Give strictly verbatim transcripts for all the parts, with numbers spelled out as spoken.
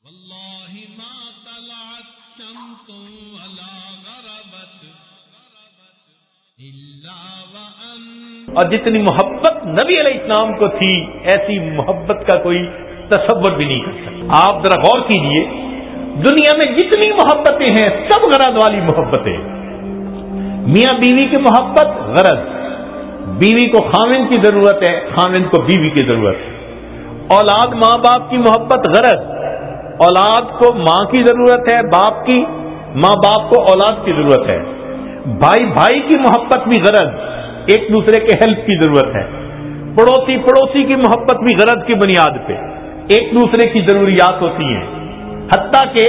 اللہ ما طلعت شمس ولا غربت الا وان. اور جتنی محبت نبی علیہ السلام کو تھی ایسی محبت کا کوئی تصور بھی نہیں کر سکتا. آپ ذرا غور کیجئے، دنیا میں جتنی محبتیں ہیں سب غرض والی محبتیں. میاں بیوی کی محبت غرض، بیوی کو خاوند کی ضرورت ہے، خاوند کو بیوی کی ضرورت ہے. اولاد ماں باپ کی محبت غرض، اولاد کو ماں کی ضرورت ہے، باپ کی، ماں باپ کو اولاد کی ضرورت ہے. بھائی بھائی کی محبت بھی غرض، ایک دوسرے کے ہیلپ کی ضرورت ہے. پڑوسی پڑوسی کی محبت بھی غرض کی بنیاد پہ ایک دوسرے کی ضروریات ہوتی ہیں. حتیٰ کہ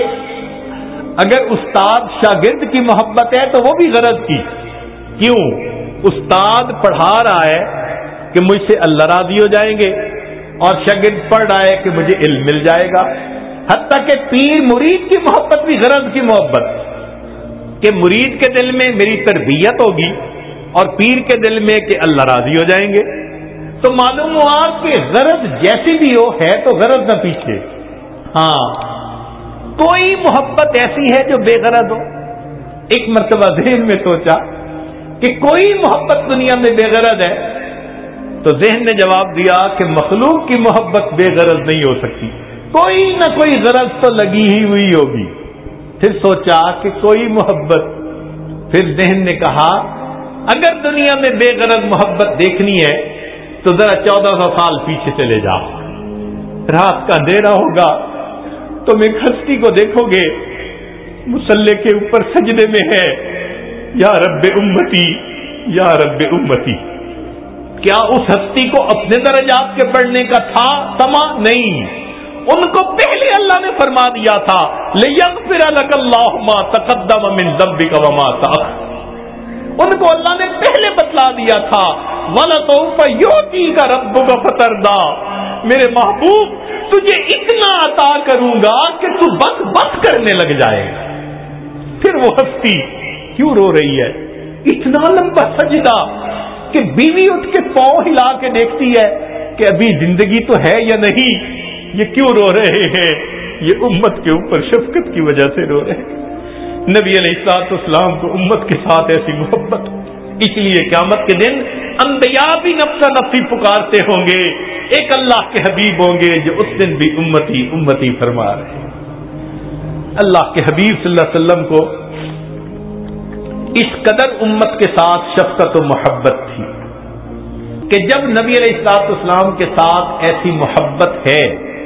اگر استاد شاگرد کی محبت ہے تو وہ بھی غرض کی. کیوں؟ استاد پڑھا رہا ہے کہ مجھ سے اللہ راضی ہو جائیں گے، اور شاگرد پڑھ رہا ہے کہ مجھے علم مل جائے گا. حتیٰ کہ پیر مرید کی محبت بھی غرض کی محبت، کہ مرید کے دل میں میری تربیت ہوگی اور پیر کے دل میں کہ اللہ راضی ہو جائیں گے. تو معلوم ہوا کہ غرض جیسی بھی ہو ہے تو غرض نہ پیچھے. ہاں کوئی محبت ایسی ہے جو بے غرض ہو؟ ایک مرتبہ ذہن میں سوچا کہ کوئی محبت دنیا میں بے غرض ہے، تو ذہن نے جواب دیا کہ مخلوق کی محبت بے غرض نہیں ہو سکتی، کوئی نہ کوئی غرض تو لگی ہی ہوئی ہوگی. پھر سوچا کہ کوئی محبت، پھر ذہن نے کہا اگر دنیا میں بے غرض محبت دیکھنی ہے تو ذرا چودہ سو سال پیچھے چلے جاؤ. رات کا اندھیرا ہوگا، تم ایک ہستی کو دیکھو گے مصلی کے اوپر سجدے میں ہے، یا رب امتی یا رب امتی. کیا اس ہستی کو اپنے درجات کے پڑھنے کا تھا سما؟ نہیں، ان کو پہلے اللہ نے فرما دیا تھا لِيَغْفِرَ لَكَ اللَّهُ مَا تَقَدَّمَ مِن ذَنبِكَ وَمَا تَأَخَّرَ. ان کو اللہ نے پہلے بتلا دیا تھا وَلَسَوْفَ يُعْطِيكَ رَبُّكَ فَتَرْضَىٰ. میرے محبوب تجھے اتنا عطا کروں گا کہ تو بس بس کرنے لگ جائے گا. پھر وہ ہستی کیوں رو رہی ہے؟ اتنا لمبا سجدہ کہ بیوی اٹھ کے پاؤں ہلا کے دیکھتی ہے کہ ابھی زندگی تو ہے یا نہیں. یہ کیوں رو رہے ہیں؟ یہ امت کے اوپر شفقت کی وجہ سے رو رہے ہیں. نبی علیہ الصلوۃ والسلام کو امت کے ساتھ ایسی محبت، اس لیے قیامت کے دن انبیاء بھی نفس نفسی پکارتے ہوں گے، ایک اللہ کے حبیب ہوں گے جو اس دن بھی امتی امتی فرما رہے ہیں. اللہ کے حبیب صلی اللہ علیہ وسلم کو اس قدر امت کے ساتھ شفقت و محبت تھی کہ جب نبی علیہ الصلوۃ والسلام کے ساتھ ایسی محبت ہے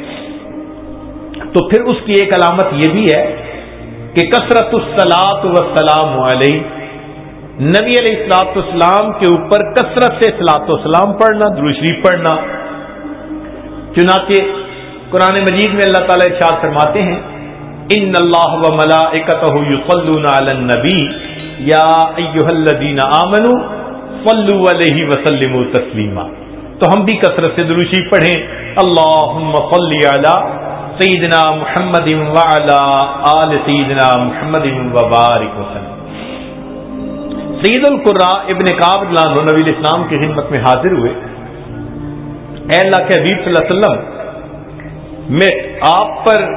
تو پھر اس کی ایک علامت یہ بھی ہے کہ کثرت الصلاۃ والسلام علیہ، نبی علیہ الصلوۃ والسلام کے اوپر کثرت سے صلاۃ و سلام پڑھنا، درود شریف پڑھنا. چنانچہ قرآن مجید میں اللہ تعالیٰ ارشاد فرماتے ہیں ان اللہ وملائکتہ یصلون علی النبی یا ایھا الذین آمنوا صلوا علیہ وسلموا تسلیما. تو ہم بھی کثرت سے درود شریف پڑھیں، اللہم صل علی سیدنا محمد وعلی آل سیدنا محمد وبارک وسلم. سید القراء ابن کعب رضی اللہ عنہ نبی علیہ السلام کی خدمت میں حاضر ہوئے. اے اللہ کے حبیب صلی اللہ علیہ وسلم، میں آپ پر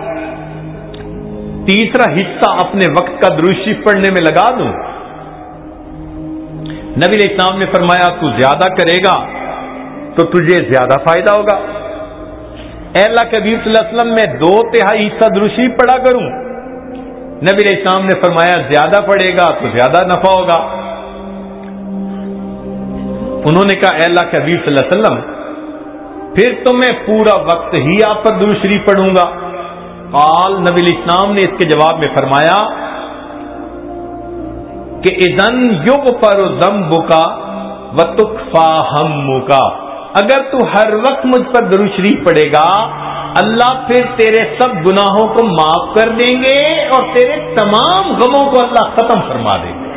تیسرا حصہ اپنے وقت کا درود شریف پڑھنے میں لگا دوں؟ نبی علیہ السلام نے فرمایا تو زیادہ کرے گا تو تجھے زیادہ فائدہ ہوگا. اے اللہ کے حبیب صلی اللہ علیہ وسلم، میں دو تہائی حصہ درود شریف پڑھا کروں؟ نبی علیہ السلام نے فرمایا زیادہ پڑھے گا تو زیادہ نفع ہوگا. انہوں نے کہا اے اللہ کے حبیب صلی اللہ علیہ وسلم، پھر تو میں پورا وقت ہی آپ پر درود شریف پڑھوں گا. قال، نبی علیہ السلام نے اس کے جواب میں فرمایا کہ اذن یغفر ذنبک وتکفی ہمک. اگر تو ہر وقت مجھ پر درود شریف پڑھے گا اللہ پھر تیرے سب گناہوں کو معاف کر دیں گے اور تیرے تمام غموں کو اللہ ختم فرما دیں گے.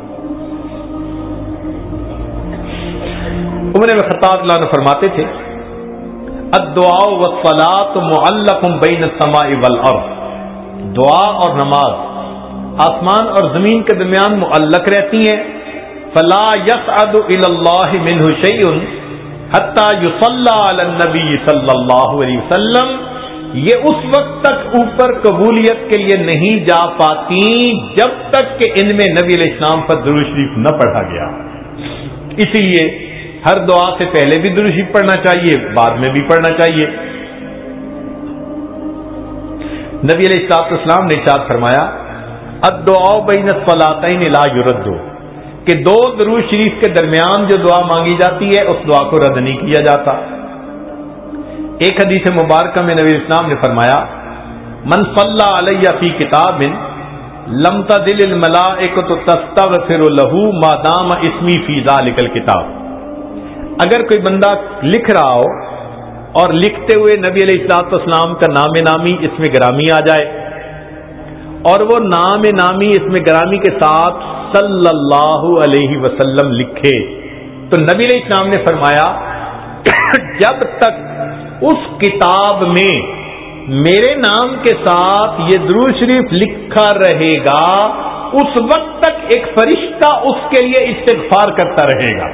عمر بن خطاب اللہ عنہ فرماتے تھے الدعاء والصلاۃ معلق بین السماء والارض. دعا اور نماز آسمان اور زمین کے درمیان معلق رہتی ہیں. فلا يصعد الى الله منه شيء حتی یصلی علی النبی صلی اللہ علیہ وسلم یہ اس وقت تک اوپر قبولیت کے لیے نہیں جا پاتی جب تک کہ ان میں نبی علیہ السلام پر درود شریف نہ پڑھا گیا. اسی لیے ہر دعا سے پہلے بھی درود شریف پڑھنا چاہیے، بعد میں بھی پڑھنا چاہیے. نبی علیہ الصلوۃ والسلام نے ارشاد فرمایا الدعاء بین الصلاتین لا یرد، کہ دو درود شریف کے درمیان جو دعا مانگی جاتی ہے اس دعا کو رد نہیں کیا جاتا. ایک حدیث مبارکہ میں نبی اسلام نے فرمایا من صلی علیہ فی کتاب لم تزل الملائکۃ تستغفر له ما دام اسمی فی ذلک الکتاب. اگر کوئی بندہ لکھ رہا ہو اور لکھتے ہوئے نبی علیہ الصلوۃ والسلام کا نام نامی اس میں گرامی آ جائے اور وہ نام نامی اس میں گرامی کے ساتھ صلی اللہ علیہ وسلم لکھے تو نبی علیہ السلام نے فرمایا جب تک اس کتاب میں میرے نام کے ساتھ یہ درود شریف لکھا رہے گا اس وقت تک ایک فرشتہ اس کے لیے استغفار کرتا رہے گا.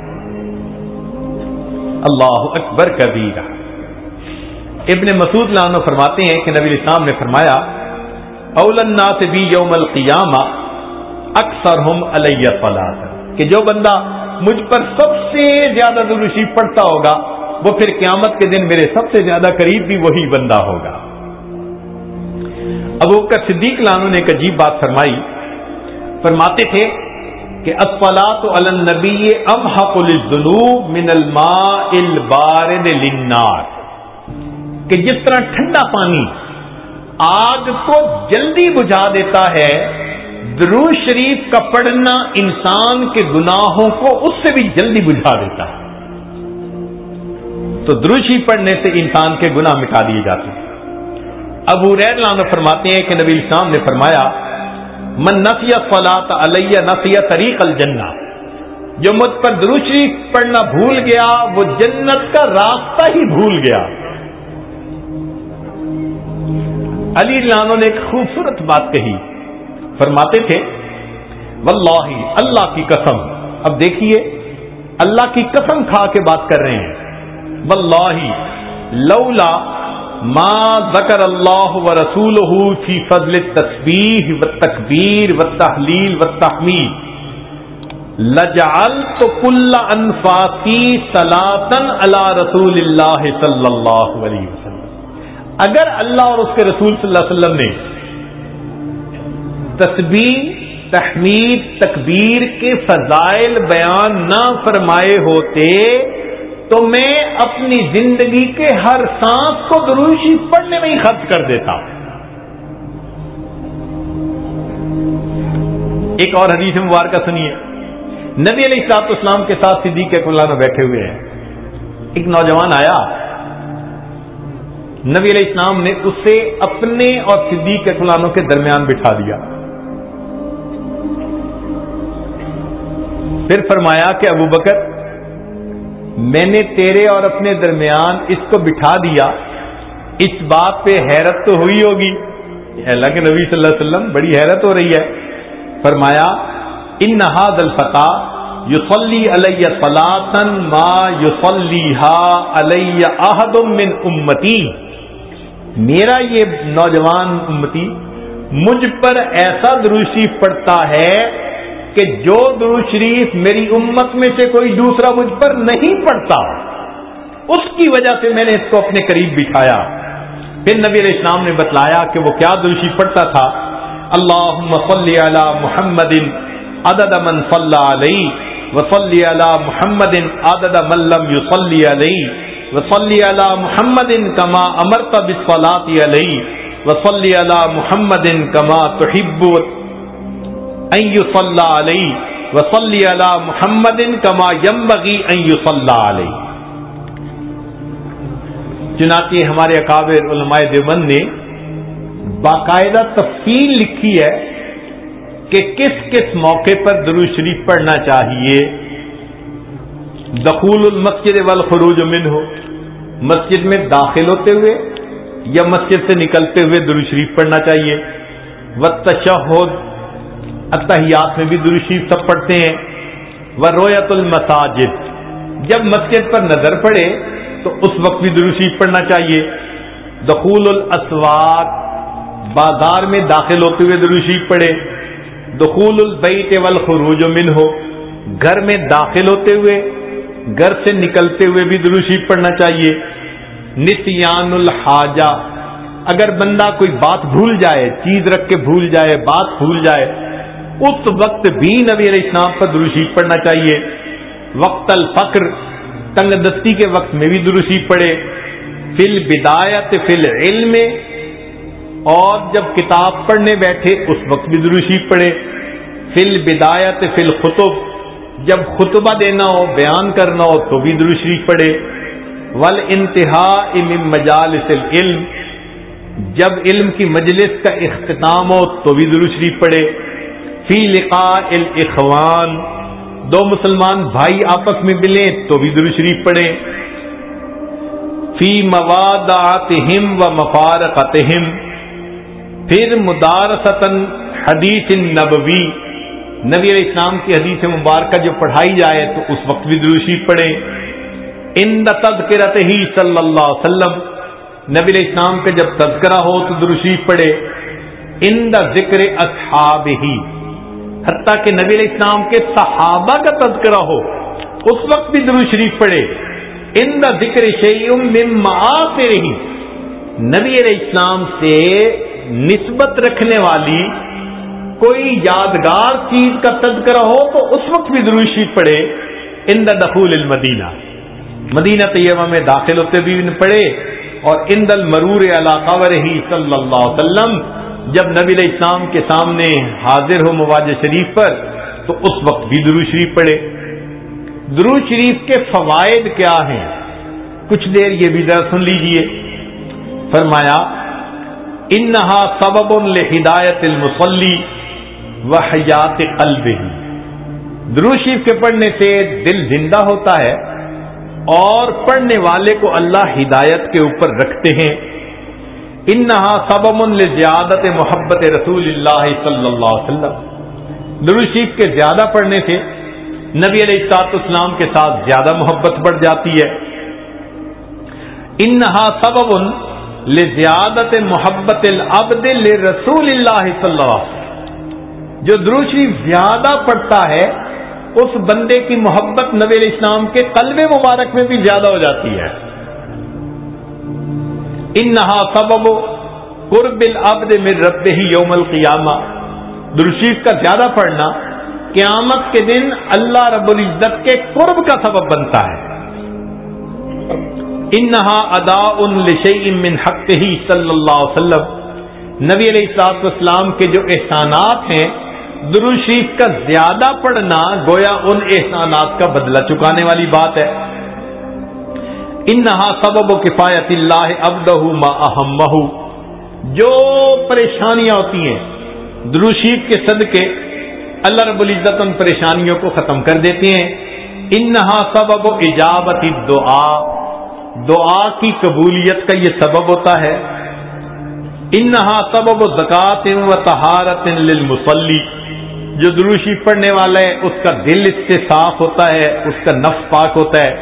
اللہ اکبر کبیرہ. ابن مسعود رضی اللہ عنہ فرماتے ہیں کہ نبی علیہ السلام نے فرمایا اول الناس بی یوم القیامہ اکثرہم علی الصلاۃ، کہ جو بندہ مجھ پر سب سے زیادہ درود شریف پڑھتا ہوگا وہ پھر قیامت کے دن میرے سب سے زیادہ قریب بھی وہی بندہ ہوگا. ابو بکر صدیق رضی اللہ عنہ نے ایک عجیب بات فرمائی. فرماتے تھے کہ الصلاۃ علی النبی امحق للذنوب من الماء البارد للنار، کہ جس طرح ٹھنڈا پانی آگ کو جلدی بجھا دیتا ہے درود شریف کا پڑھنا انسان کے گناہوں کو اس سے بھی جلدی بجھا دیتا ہے. تو درود شریف پڑھنے سے انسان کے گناہ مٹا دیے جاتے ہیں. ابو ہریرہ رضی اللہ عنہ فرماتے ہیں کہ نبی الاسلام نے فرمایا من نسی الصلاۃ علی نسی طریق الجنہ، جو مجھ پر درود شریف پڑھنا بھول گیا وہ جنت کا راستہ ہی بھول گیا. علی رضی اللہ عنہ نے ایک خوبصورت بات کہی. فرماتے تھے واللہ، اللہ کی قسم، اب دیکھیے اللہ کی قسم کھا کے بات کر رہے ہیں، واللہ لولا ما ذکر اللہ ورسولہ فی فضل التسبیح والتکبیر والتحلیل والتحمید لجعلت کل انفاسی صلاۃ علی رسول اللہ صلی اللہ علیہ وسلم. اگر اللہ اور اس کے رسول صلی اللہ علیہ وسلم نے تسبیح تحمید تکبیر کے فضائل بیان نہ فرمائے ہوتے تو میں اپنی زندگی کے ہر سانس کو درود شریف پڑھنے میں ہی خرچ کر دیتا. ایک اور حدیث مبارکہ سنیے. نبی علیہ الصلوۃ والسلام کے ساتھ صدیق اکبر میں بیٹھے ہوئے ہیں. ایک نوجوان آیا، نبی علیہ السلام نے اسے اپنے اور صدیق اکبر کے درمیان بٹھا دیا. پھر فرمایا کہ ابو بکر، میں نے تیرے اور اپنے درمیان اس کو بٹھا دیا، اس بات پہ حیرت تو ہوئی ہوگی. اللہ کے نبی صلی اللہ علیہ وسلم بڑی حیرت ہو رہی ہے. فرمایا ان ھذا الفتى یصلی علی صلاۃ ما یصلیھا علی احد من امتی، میرا یہ نوجوان امتی مجھ پر ایسا درود شریف پڑھتا ہے کہ جو درود شریف میری امت میں سے کوئی دوسرا مجھ پر نہیں پڑھتا، اس کی وجہ سے میں نے اس کو اپنے قریب بٹھایا. پھر نبی علیہ السلام نے بتلایا کہ وہ کیا درود شریف پڑھتا تھا. اللہم صلی علی محمد عدد من صلی علیہ وصلی علی محمد عدد من لم یصلی علیہ وصلی علی محمد کما امرت بالصلاۃ علیہ وصلی علی محمد کما تحب ان یصلی علیہ وصلی علی محمد کما ینبغی ان یصلی علیہ. چنانچہ ہمارے اکابر علماء دیوبند نے باقاعدہ تفصیل لکھی ہے کہ کس کس موقع پر درود شریف پڑھنا چاہیے. دخول المسجد والخروج منہ، مسجد میں داخل ہوتے ہوئے یا مسجد سے نکلتے ہوئے درود شریف پڑھنا چاہیے. والتشہد، اتحیات میں بھی درود شریف سب پڑھتے ہیں. ورؤیت المساجد، جب مسجد پر نظر پڑے تو اس وقت بھی درود شریف پڑھنا چاہیے. دخول الاسواق، بازار میں داخل ہوتے ہوئے درود شریف پڑھے. دخول البیت والخروج منہ، گھر میں داخل ہوتے ہوئے گھر سے نکلتے ہوئے بھی درود شریف پڑھنا چاہیے. نسیان الحاجہ، اگر بندہ کوئی بات بھول جائے، چیز رکھ کے بھول جائے، بات بھول جائے، اس وقت بھی نبی علیہ السلام پر درود شریف پڑھنا چاہیے. وقت الفقر، تنگ دستی کے وقت میں بھی درود شریف پڑھے. فی البدایت فی العلم، اور جب کتاب پڑھنے بیٹھے اس وقت بھی درود شریف پڑھے. فی البدایت فی الخطب، جب خطبہ دینا ہو، بیان کرنا ہو تو بھی درود شریف پڑھے. والانتہاء من مجالس العلم، جب علم کی مجلس کا اختتام ہو تو بھی درود شریف پڑھے. فی لقاء الاخوان، دو مسلمان بھائی آپس میں ملیں تو بھی درود شریف پڑھیں. فی موادعتہم و مفارقتہم، پھر مدارستاً حدیث نبوی، نبی علیہ السلام کی حدیث مبارکہ جو پڑھائی جائے تو اس وقت بھی درود شریف پڑھیں. عند تذکرتہ صلی اللہ علیہ وسلم، نبی علیہ السلام کا جب تذکرہ ہو تو درود شریف پڑھے. عند ذکر اصحابہ، حتیٰ کہ نبی علیہ السلام کے صحابہ کا تذکرہ ہو اس وقت بھی درود شریف پڑھے. عند ذکر شیء من معاصرہ، نبی علیہ السلام سے نسبت رکھنے والی کوئی یادگار چیز کا تذکرہ ہو تو اس وقت بھی درود شریف پڑھے. عند دخول المدینہ، مدینہ طیبہ میں داخل ہوتے بھی پڑھے. اور عند المرور علی قبرہ صلی اللہ علیہ وسلم، جب نبی علیہ السلام کے سامنے حاضر ہو مواج شریف پر تو اس وقت بھی درود شریف پڑھے. درود شریف کے فوائد کیا ہیں؟ کچھ دیر یہ بھی ذرا سن لیجئے. فرمایا انہا سبب لہدایت المصلی وحیات قلبہ، درود شریف کے پڑھنے سے دل زندہ ہوتا ہے اور پڑھنے والے کو اللہ ہدایت کے اوپر رکھتے ہیں. انہا سبب لزیادت محبت رسول اللہ صلی اللہ علیہ وسلم، درود شریف کے زیادہ پڑھنے سے نبی علیہ الصلوۃ والسلام کے ساتھ زیادہ محبت بڑھ جاتی ہے. انہا سبب لزیادت محبت العبد لرسول اللہ صلی اللہ علیہ وسلم، جو درود شریف زیادہ پڑھتا ہے اس بندے کی محبت نبی علیہ السلام کے قلب مبارک میں بھی زیادہ ہو جاتی ہے. انہا سبب قرب العبد من ربہ یوم القیامہ، درود شریف کا زیادہ پڑھنا قیامت کے دن اللہ رب العزت کے قرب کا سبب بنتا ہے. انہا اداء لشیء من حقہ صلی اللہ علیہ وسلم، نبی علیہ الصلوۃ والسلام کے جو احسانات ہیں، درود شریف کا زیادہ پڑھنا گویا ان احسانات کا بدلہ چکانے والی بات ہے. انہا سبب کفایت اللہ عبدہ ما اہمہ، جو پریشانیاں ہوتی ہیں درود شریف کے صدقے اللہ رب العزت ان پریشانیوں کو ختم کر دیتے ہیں. انہا سبب اجابت الدعاء، دعا کی قبولیت کا یہ سبب ہوتا ہے. انہا سبب زکات و طہارت للمصلی، جو درود شریف پڑھنے والا ہے اس کا دل اس سے صاف ہوتا ہے، اس کا نفس پاک ہوتا ہے.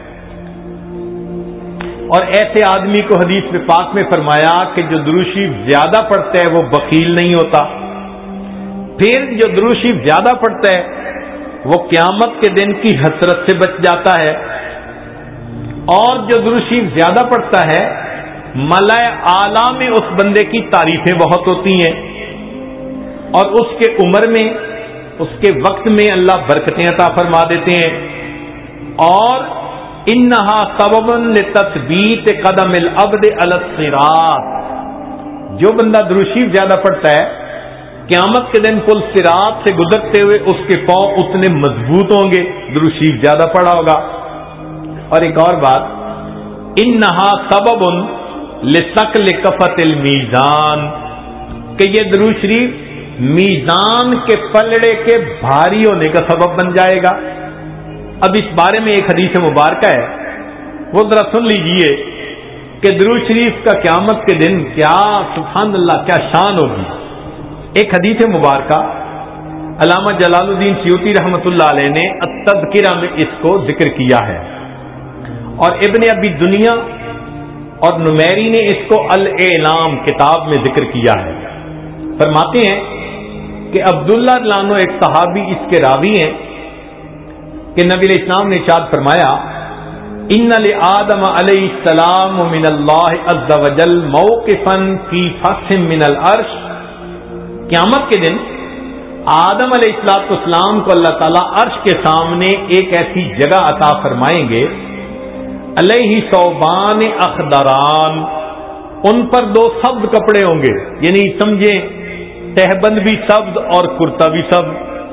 اور ایسے آدمی کو حدیث میں پاک میں فرمایا کہ جو درود شریف زیادہ پڑھتا ہے وہ بخیل نہیں ہوتا. پھر جو درود شریف زیادہ پڑھتا ہے وہ قیامت کے دن کی حسرت سے بچ جاتا ہے. اور جو درود شریف زیادہ پڑھتا ہے ملائے اعلیٰ میں اس بندے کی تعریفیں بہت ہوتی ہیں، اور اس کے عمر میں اس کے وقت میں اللہ برکتیں عطا فرما دیتے ہیں. اور انہا سبب لتثبیت قدم العبد علی الصراط، جو بندہ درود شریف زیادہ پڑھتا ہے قیامت کے دن پل صراط سے گزرتے ہوئے اس کے پاؤں اتنے مضبوط ہوں گے، درود شریف زیادہ پڑھا ہوگا. اور ایک اور بات، انہا سبب لثقل کفت المیزان، کہ یہ درود شریف میزان کے پلڑے کے بھاری ہونے کا سبب بن جائے گا. اب اس بارے میں ایک حدیث مبارکہ ہے، وہ ذرا سن لیجئے کہ درود شریف کا قیامت کے دن کیا سبحان اللہ کیا شان ہوگی. ایک حدیث مبارکہ علامہ جلال الدین سیوطی رحمۃ اللہ علیہ نے التذکرہ میں اس کو ذکر کیا ہے، اور ابن ابی دنیا اور نمیری نے اس کو الاعلام کتاب میں ذکر کیا ہے. فرماتے ہیں کہ عبداللہ لانو ایک صحابی اس کے راوی ہیں کہ نبی علیہ السلام نے ارشاد فرمایا ان لآدم علیہ السلام من اللہ عز وجل موقفا فی فصح من العرش. قیامت کے دن آدم علیہ الصلوۃ والسلام کو اللہ تعالیٰ عرش کے سامنے ایک ایسی جگہ عطا فرمائیں گے علیہ ثوبان اخضران، ان پر دو سبز کپڑے ہوں گے، یعنی سمجھیں تہبند بھی سبز اور کرتا بھی سبز.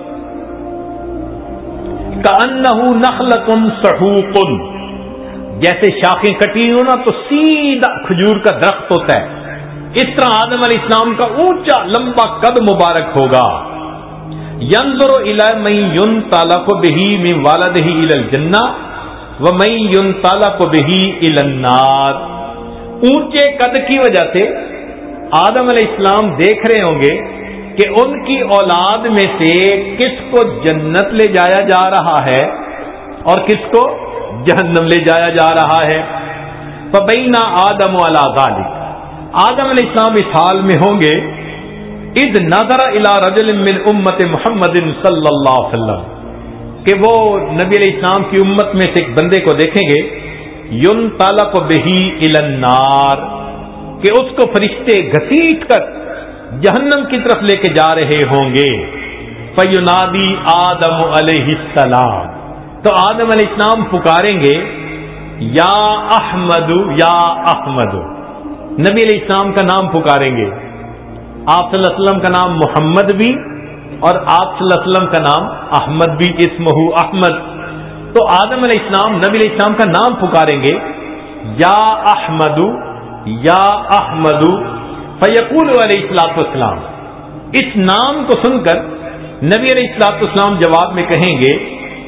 کأنہ نخلۃ صحوق، جیسے شاخیں کٹی ہو نا تو سیدھا کھجور کا درخت ہوتا ہے، اس طرح آدم علیہ السلام کا اونچا لمبا قد مبارک ہوگا. ينظر الى من ينطلق به من والده الى الجنہ ومن ينطلق به الى النار. اونچے قد کی وجہ سے آدم علیہ السلام دیکھ رہے ہوں گے کہ ان کی اولاد میں سے کس کو جنت لے جایا جا رہا ہے اور کس کو جہنم لے جایا جا رہا ہے. فبینا آدم علی ذلک، آدم علیہ السلام اس حال میں ہوں گے اذ نظر الی رجل من امت محمد صلی اللہ علیہ وسلم، کہ وہ نبی علیہ السلام کی امت میں سے ایک بندے کو دیکھیں گے ینطلق بہ الی النار، کہ اس کو فرشتے گھسیٹ کر جہنم کی طرف لے کے جا رہے ہوں گے. فینادی آدم علیہ السلام، تو آدم علیہ السلام پکاریں گے یا احمد یا احمد، نبی علیہ السلام کا نام پکاریں گے. آپ صلی اللہ علیہ وسلم کا نام محمد بھی اور آپ صلی اللہ علیہ وسلم کا نام احمد بھی، اسمہ احمد. تو آدم علیہ السلام نبی علیہ السلام کا نام پکاریں گے یا احمد یا احمد. فیقول علیہ الصلوۃ والسلام، اس نام کو سن کر نبی علیہ الصلوۃ والسلام جواب میں کہیں گے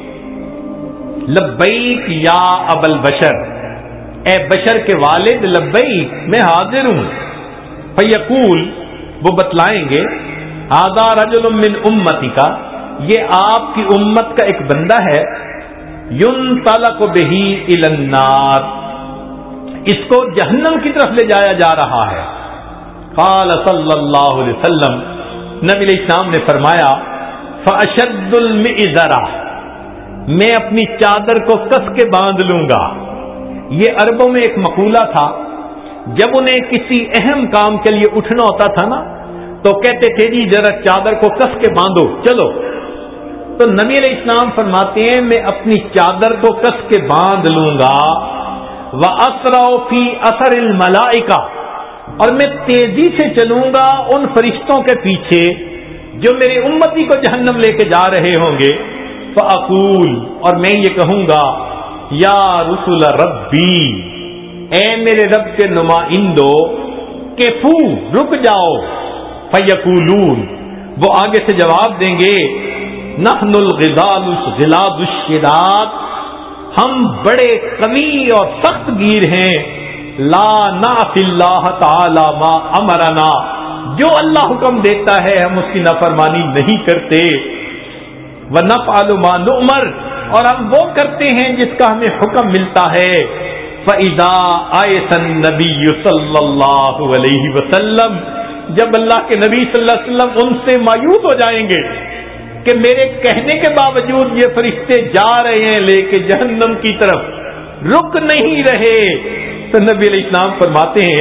لبیک یا ابا البشر، اے بشر کے والد لبیک، میں حاضر ہوں. فیقول، وہ بتلائیں گے ھذا رجل من امتی کا، یہ آپ کی امت کا ایک بندہ ہے ینطلق بہ الی النار، اس کو جہنم کی طرف لے جایا جا رہا ہے. قال صلی اللہ علیہ وسلم، نبی علیہ السلام نے فرمایا فاشد المئزرہ، میں اپنی چادر کو کس کے باندھ لوں گا. یہ عربوں میں ایک مقولہ تھا، جب انہیں کسی اہم کام کے لیے اٹھنا ہوتا تھا نا تو کہتے تھے جی ذرا چادر کو کس کے باندھو چلو. تو نبی علیہ السلام فرماتے ہیں میں اپنی چادر کو کس کے باندھ لوں گا. وَأَسْرَعُ فِي أَثَرِ الْمَلَائِكَةِ، اور میں تیزی سے چلوں گا ان فرشتوں کے پیچھے جو میرے امتی کو جہنم لے کے جا رہے ہوں گے. فَأَقُولُ، اور میں یہ کہوں گا یا رسول ربی، اے میرے رب کے نمائندو، کیفو، رک جاؤ. فیقولون، وہ آگے سے جواب دیں گے نحن الغضال الغلاظ الشداد، ہم بڑے قوی اور سخت گیر ہیں. لا نعصی اللہ تعالی ما امرنا، جو اللہ حکم دیتا ہے ہم اس کی نافرمانی نہیں کرتے. ونفعل ما نؤمر، اور ہم وہ کرتے ہیں جس کا ہمیں حکم ملتا ہے. فَإِذَا آیَسَ النَّبِيُّ صلی اللہ علیہ وسلم، جب اللہ کے نبی صلی اللہ علیہ وسلم ان سے مایوس ہو جائیں گے کہ میرے کہنے کے باوجود یہ فرشتے جا رہے ہیں لے کے جہنم کی طرف، رک نہیں رہے، تو نبی علیہ السلام فرماتے ہیں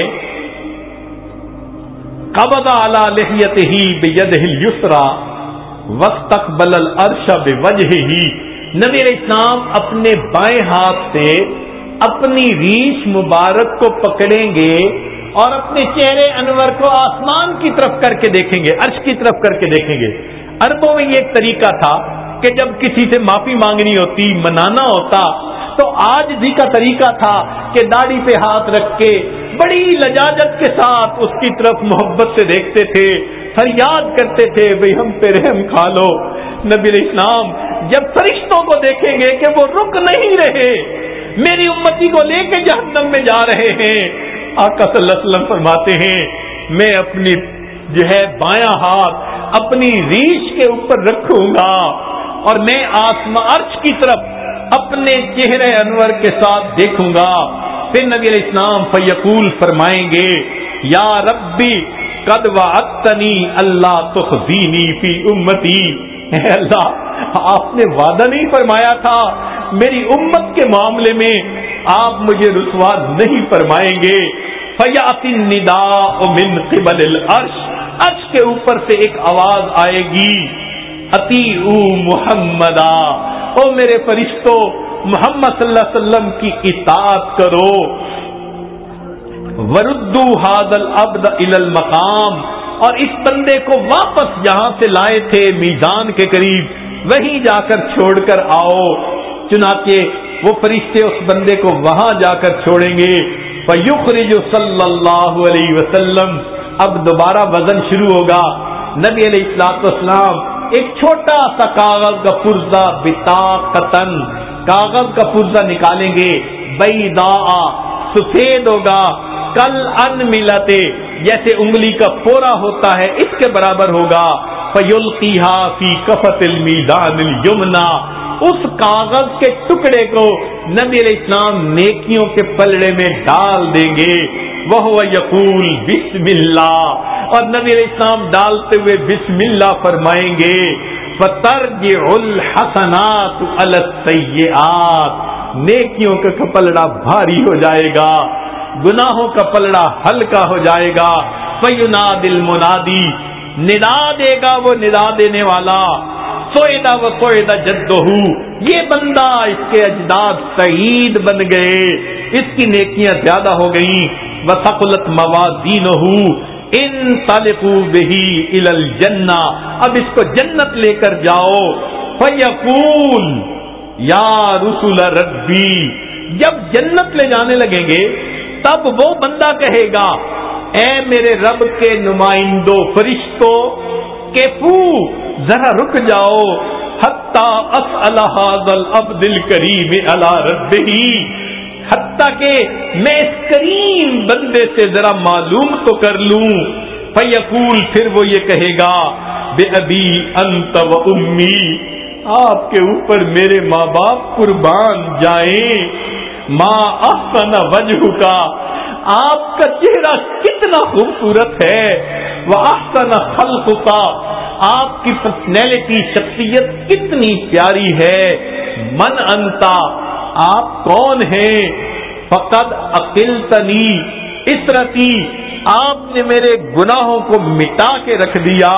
قبض علی لحیتہ بیدہ الیسری واستقبل العرش بوجہہ. نبی علیہ السلام اپنے بائیں ہاتھ سے اپنی ریش مبارک کو پکڑیں گے اور اپنے چہرے انور کو آسمان کی طرف کر کے دیکھیں گے، عرش کی طرف کر کے دیکھیں گے. عربوں میں یہ ایک طریقہ تھا کہ جب کسی سے معافی مانگنی ہوتی، منانا ہوتا، تو آج بھی کا طریقہ تھا کہ داڑھی پہ ہاتھ رکھ کے بڑی لجاجت کے ساتھ اس کی طرف محبت سے دیکھتے تھے، فریاد کرتے تھے بھئی ہم پہ رحم کھا لو. نبی علیہ السلام جب فرشتوں کو دیکھیں گے کہ وہ رک نہیں رہے، میری امتی کو لے کے جہنم میں جا رہے ہیں، آقا صلی اللہ علیہ وسلم فرماتے ہیں میں اپنی جو ہے بایاں ہاتھ اپنی ریش کے اوپر رکھوں گا اور میں آسمان عرش کی طرف اپنے چہرے انور کے ساتھ دیکھوں گا. پھر نبی علیہ السلام فیقول فرمائیں گے یا ربی قد وعدتنی اللہ تخزینی فی امتی، اے اللہ آپ نے وعدہ نہیں فرمایا تھا میری امت کے معاملے میں آپ مجھے رسوا نہیں فرمائیں گے. فیاتی النداء من قبل العرش، عرش کے اوپر سے ایک آواز آئے گی اطیعوا محمدا، او میرے فرشتوں محمد صلی اللہ علیہ وسلم کی اطاعت کرو. وردوا هذا العبد الى المقام، اور اس بندے کو واپس جہاں سے لائے تھے میزان کے قریب وہیں جا کر چھوڑ کر آؤ. چنانچہ وہ فرشتے اس بندے کو وہاں جا کر چھوڑیں گے. فیخرج صلی اللہ علیہ وسلم، اب دوبارہ وزن شروع ہوگا. نبی علیہ الصلوۃ والسلام ایک چھوٹا سا کاغذ کا پرزہ بطاقتن، کاغذ کا پرزہ نکالیں گے. بیضاء، سفید ہوگا. کل ان ملتے، جیسے انگلی کا پورا ہوتا ہے اس کے برابر ہوگا. فیلقیھا فی کفۃ المیزان الیمنی، اس کاغذ کے ٹکڑے کو نبی علیہ السلام نیکیوں کے پلڑے میں ڈال دیں گے. وہو یقول بسم اللہ، اور نبی علیہ السلام ڈالتے ہوئے بسم اللہ فرمائیں گے. فترجع الحسنات علی السیئات، نیکیوں کا پلڑا بھاری ہو جائے گا، گناہوں کا پلڑا ہلکا ہو جائے گا. فینادی المنادی، ندا دے گا وہ ندا دینے والا. سوئدہ و سوئدہ جدہ، یہ بندہ اس کے اجداد سعید بن گئے، اس کی نیکیاں زیادہ ہو گئیں. وثقلت موازینہ انطلقوا بہ الی الجنہ، اب اس کو جنت لے کر جاؤ. فیقول یا رسول ربی، جب جنت لے جانے لگیں گے تب وہ بندہ کہے گا اے میرے رب کے نمائندوں فرشتوں، کیفو ذرا رک جاؤ. حتی اسأل ھذا العبد الکریم علی ربہ، حتیٰ کہ میں اس کریم بندے سے ذرا معلوم تو کر لوں. فیقول، پھر وہ یہ کہے گا بے ابی انت و امی، آپ کے اوپر میرے ماں باپ قربان جائیں. ما احسن وجہ کا، آپ کا چہرہ کتنا خوبصورت ہے. واحسن خلق کا، آپ کی پرسنالٹی شخصیت کتنی پیاری ہے. من انتا، آپ کون ہیں. فقد عقلتنی اسرتی، آپ نے میرے گناہوں کو مٹا کے رکھ دیا.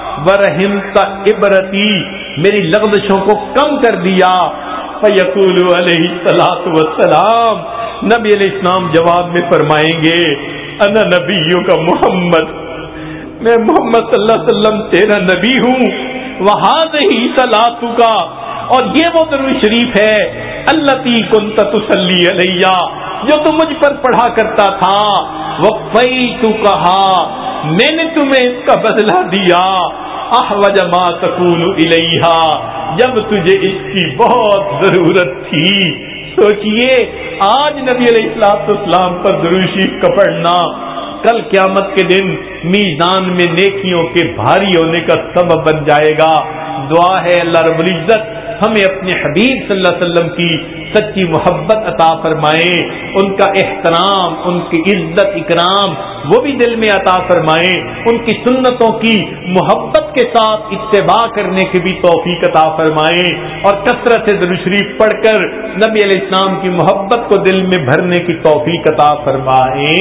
ورحمت عبرتی، میری لغزشوں کو کم کر دیا. فیقول علیہ الصلوۃ والسلام، نبی علیہ السلام جواب میں فرمائیں گے انا نبیوں کا محمد، میں محمد صلی اللہ علیہ وسلم تیرا نبی ہوں. وہذہ صلاتک، اور یہ وہ درود شریف ہے التی کنت تصلی علیہ، جو تم مجھ پر پڑھا کرتا تھا. وفیتکھا، میں نے تمہیں اس کا بدلہ دیا. احوج ما تکون الیہ، جب تجھے اس کی بہت ضرورت تھی. سوچئے آج نبی علیہ الصلوۃ والسلام پر درود شریف کا پڑھنا کل قیامت کے دن میزان میں نیکیوں کے بھاری ہونے کا سبب بن جائے گا. دعا ہے اللہ رب العزت ہمیں اپنے حبیب صلی اللہ علیہ وسلم کی سچی محبت عطا فرمائے، ان کا احترام، ان کی عزت اکرام وہ بھی دل میں عطا فرمائے، ان کی سنتوں کی محبت کے ساتھ اتباع کرنے کی بھی توفیق عطا فرمائے، اور کثرت سے درود شریف پڑھ کر نبی علیہ السلام کی محبت کو دل میں بھرنے کی توفیق عطا فرمائے.